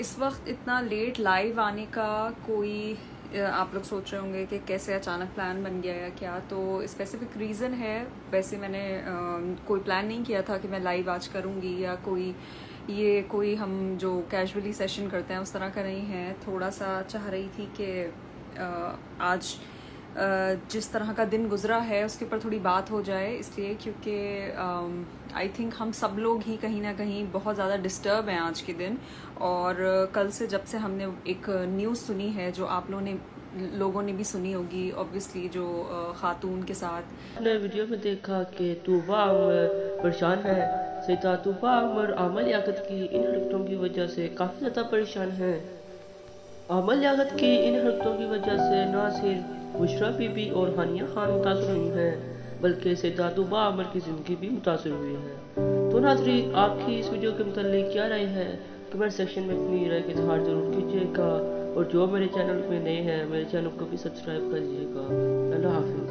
इस वक्त इतना लेट लाइव आने का कोई आप लोग सोच रहे होंगे कि कैसे अचानक प्लान बन गया या क्या। तो स्पेसिफिक रीज़न है। वैसे मैंने कोई प्लान नहीं किया था कि मैं लाइव आज करूँगी या कोई हम जो कैजुअली सेशन करते हैं उस तरह का नहीं है। थोड़ा सा चाह रही थी कि आज जिस तरह का दिन गुजरा है उसके ऊपर थोड़ी बात हो जाए, इसलिए क्योंकि आई थिंक हम सब लोग ही कहीं ना कहीं बहुत ज़्यादा डिस्टर्ब हैं आज के दिन। और कल से जब से हमने एक न्यूज़ सुनी है जो आप लोगों ने भी सुनी होगी ऑब्वियसली, जो खातून के साथ आपने वीडियो में देखा कि तूबा उमर परेशान है। सईदा तूबा उमर आमल याकत की इन हरकतों की वजह से काफ़ी ज़्यादा परेशान है। आमल याकत की इन हरकतों की वजह से न सिर्फ बुशरा बीबी और हानिया खान मुतासर हुई हैं, बल्कि सईदा तूबा उमर की ज़िंदगी भी मुतासर हुई है। तो नाज़रीन, आपकी इस वीडियो के मुताल्लिक क्या राय है, कमेंट सेक्शन में अपनी राय का इज़हार ज़रूर कीजिएगा। और जो मेरे चैनल में नए हैं, मेरे चैनल को भी सब्सक्राइब कर लीजिएगा। अल्लाह हाफ़िज़।